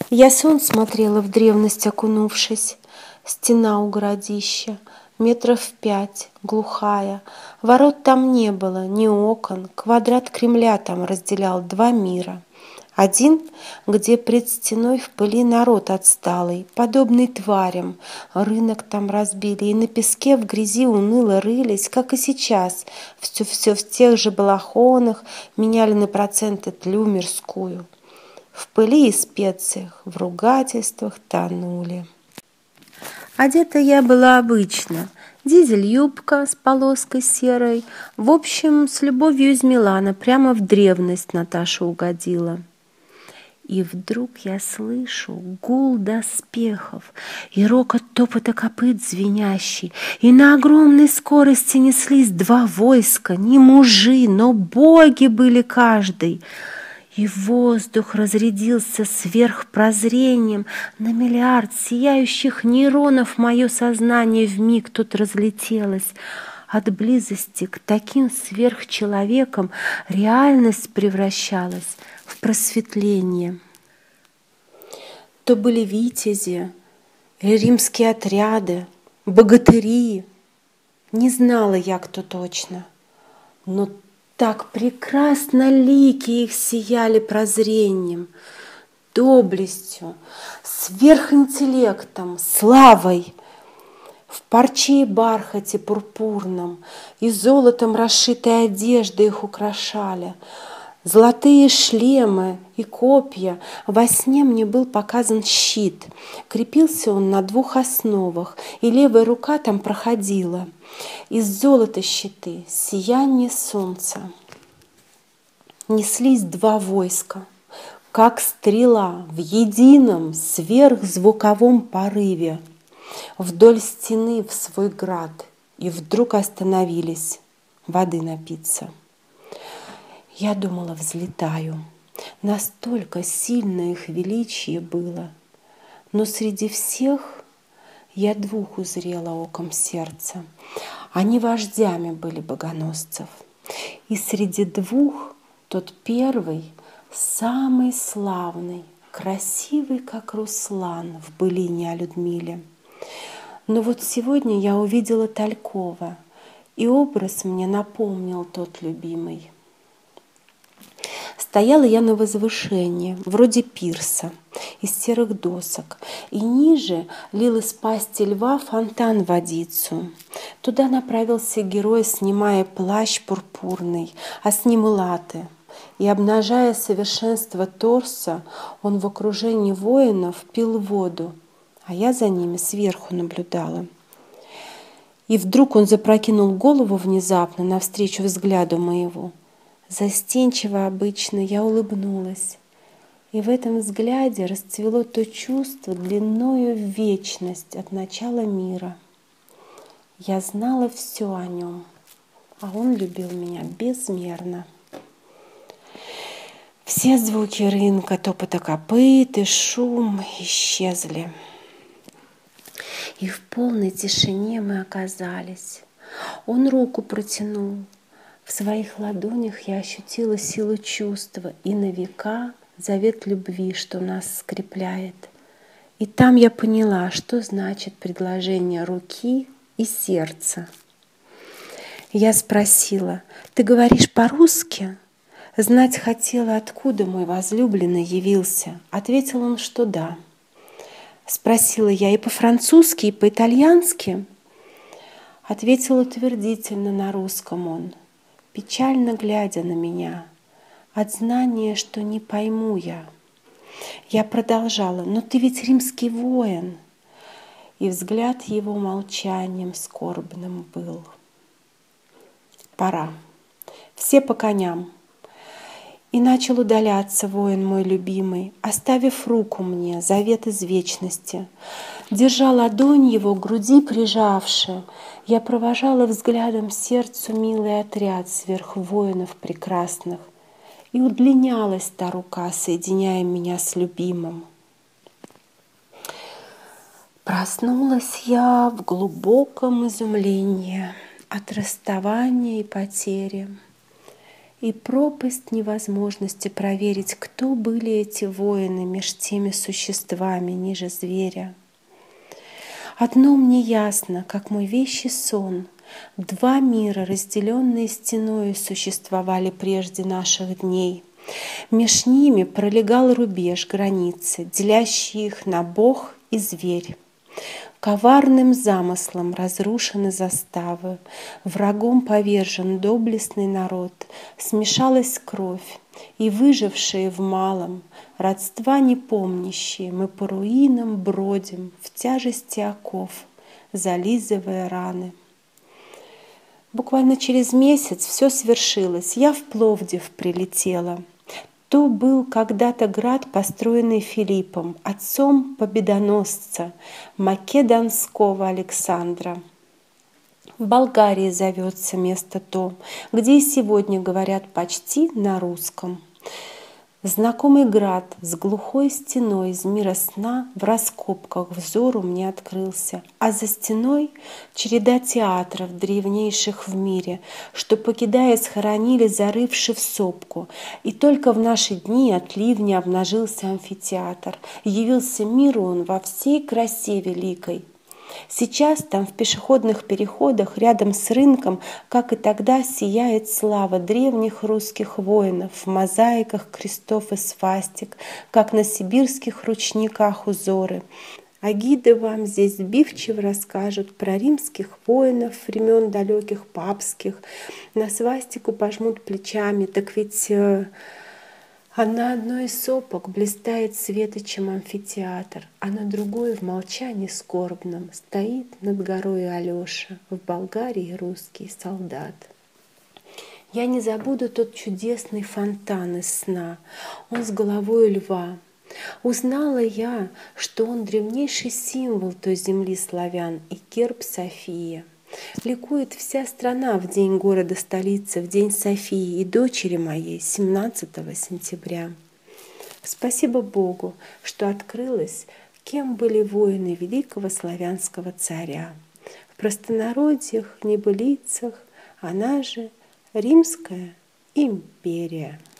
Я сон смотрела в древность, окунувшись. Стена у городища, 5 метров, глухая. Ворот там не было, ни окон. Квадрат Кремля там разделял 2 мира. Один, где пред стеной в пыли народ отсталый, подобный тварям. Рынок там разбили, и на песке в грязи уныло рылись, как и сейчас. Все в тех же балахонах меняли на проценты тлю мирскую. В пыли и специях, в ругательствах тонули. Одета я была обычно. Дизель-юбка с полоской серой. В общем, с любовью из Милана, прямо в древность Наташа угодила. И вдруг я слышу гул доспехов и рокот топота копыт звенящий, и на огромной скорости неслись 2 войска, не мужи, но боги были каждый. И воздух разрядился сверхпрозрением, на миллиард сияющих нейронов мое сознание вмиг тут разлетелось. От близости к таким сверхчеловекам реальность превращалась в просветление. То были витязи, римские отряды, богатыри. Не знала я, кто точно, но так прекрасно лики их сияли прозрением, доблестью, сверхинтеллектом, славой. В парче и бархате пурпурном и золотом расшитые одежды их украшали. Золотые шлемы и копья. Во сне мне был показан щит. Крепился он на 2 основах, и левая рука там проходила. Из золота щиты, сияние солнца. Неслись 2 войска, как стрела в едином сверхзвуковом порыве, вдоль стены в свой град, и вдруг остановились воды напиться. Я думала, взлетаю. Настолько сильно их величие было. Но среди всех я 2 узрела оком сердца. Они вождями были богоносцев. И среди 2 тот первый, самый славный, красивый, как Руслан в былине о Людмиле. Но вот сегодня я увидела Талькова, и образ мне напомнил тот любимый. Стояла я на возвышении, вроде пирса, из серых досок, и ниже лил из пасти льва фонтан водицу. Туда направился герой, снимая плащ пурпурный, а с ним и латы. И, обнажая совершенство торса, он в окружении воинов пил воду, а я за ними сверху наблюдала. И вдруг он запрокинул голову внезапно навстречу взгляду моего. Застенчиво обычно я улыбнулась, и в этом взгляде расцвело то чувство длиною в вечность от начала мира. Я знала все о нем, а он любил меня безмерно. Все звуки рынка, топота копыт и шум исчезли. И в полной тишине мы оказались. Он руку протянул. В своих ладонях я ощутила силу чувства и на века завет любви, что нас скрепляет. И там я поняла, что значит предложение руки и сердца. Я спросила: «Ты говоришь по-русски?» Знать хотела, откуда мой возлюбленный явился. Ответил он, что да. Спросила я: «И по-французски, и по-итальянски?» Ответил утвердительно на русском он, печально глядя на меня, от знания, что не пойму я. Я продолжала: «Но ты ведь римский воин». И взгляд его молчанием скорбным был. Пора. Все по коням. И начал удаляться воин мой любимый, оставив руку мне, завет из вечности. Держа ладонь его к груди прижавши, я провожала взглядом сердцу милый отряд сверх воинов прекрасных. И удлинялась та рука, соединяя меня с любимым. Проснулась я в глубоком изумлении от расставания и потери. И пропасть невозможности проверить, кто были эти воины меж теми существами ниже зверя. Одно мне ясно, как мой вещий сон. Два мира, разделенные стеною, существовали прежде наших дней. Меж ними пролегал рубеж границы, делящий их на Бог и зверь. Коварным замыслом разрушены заставы, врагом повержен доблестный народ, смешалась кровь, и выжившие в малом, родства не помнящие, мы по руинам бродим в тяжести оков, зализывая раны. Буквально через месяц все свершилось, я в Пловдив прилетела. То был когда-то град, построенный Филиппом, отцом победоносца Македонского Александра. В Болгарии зовется место то, где и сегодня говорят почти на русском. Знакомый град с глухой стеной из мира сна в раскопках взору мне открылся, а за стеной череда театров, древнейших в мире, что, покидая, схоронили, зарывши в сопку. И только в наши дни от ливня обнажился амфитеатр, явился миру он во всей красе великой. Сейчас там в пешеходных переходах рядом с рынком, как и тогда, сияет слава древних русских воинов в мозаиках крестов и свастик, как на сибирских ручниках узоры. А гиды вам здесь сбивчиво расскажут про римских воинов времен далеких папских, на свастику пожмут плечами, так ведь... А на одной из сопок блистает светочем амфитеатр, а на другой в молчании скорбном стоит над горой Алеша, в Болгарии русский солдат. Я не забуду тот чудесный фонтан из сна, он с головой льва. Узнала я, что он древнейший символ той земли славян и герб София. Ликует вся страна в день города-столицы, в день Софии и дочери моей, 17 сентября. Спасибо Богу, что открылось, кем были воины великого славянского царя. В простонародьях, небылицах, она же Римская империя.